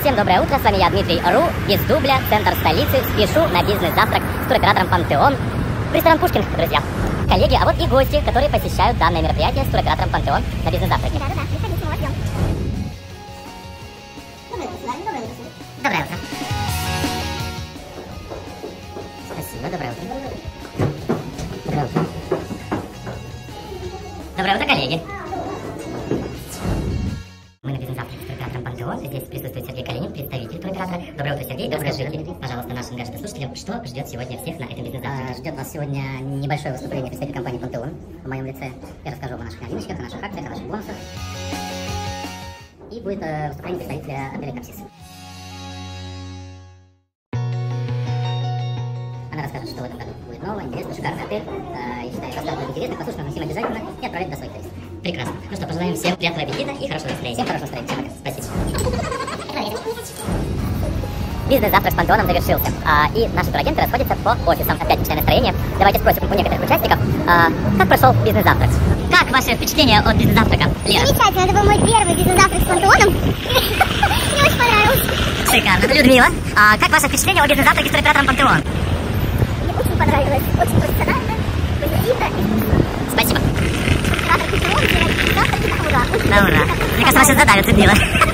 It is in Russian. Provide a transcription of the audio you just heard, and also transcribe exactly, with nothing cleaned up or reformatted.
Всем доброе утро, с вами я, Дмитрий Ру, из Дубля, центр столицы. Спешу на бизнес-завтрак с туроператором «Пантеон» в ресторан «Пушкин», друзья. Коллеги, а вот и гости, которые посещают данное мероприятие с туроператором «Пантеон» на бизнес-завтраке. Да, да, да, приходите, мы вас ждем. Доброе утро. Спасибо, доброе утро. Доброе утро. Доброе утро, коллеги. Мы на бизнес-завтраке с туроператором «Пантеон». Здесь присутствует Сергей Калинин, представитель туроператора. Доброе утро, Сергей. Расскажите, пожалуйста, нашим гражданам-слушателям, что ждет сегодня всех на этом бизнес-завтраке. Ждет нас сегодня небольшое выступление представителя компании «Пантеон» в моем лице. Я расскажу вам о наших новиночках, о наших акциях, о наших бонусах. И будет э, выступление представителя отеля «Капсис». Она расскажет, что в этом году будет нового, интересно, шикарный отель. Э, я считаю, рассказывать интересно, послушать нам всем обязательно и отправить до своих туристов. Прекрасно. Ну что, пожелаем всем приятного аппетита и хорошего настроения. Всем хорошего настроения. Всем Спасибо. Бизнес-завтрак с «Пантеоном» завершился, а, и наши турагенты расходятся по офисам. Пятничное настроение. Давайте спросим у некоторых участников, а, как прошел бизнес-завтрак. Как ваше впечатление от бизнес-завтрака, Лера? Замечательно, это был мой первый бизнес-завтрак с «Пантеоном». Мне очень понравилось. Шикарно. Людмила, а как ваше впечатление о бизнес-завтраке с туроператором «Пантеон»? Мне очень понравилось. Очень профессионально, позитивно и вкусно. Спасибо. Туроператор «Пантеон» делает завтраки на ура. На ура. Мне кажется, вас сейчас задавят, Людмила.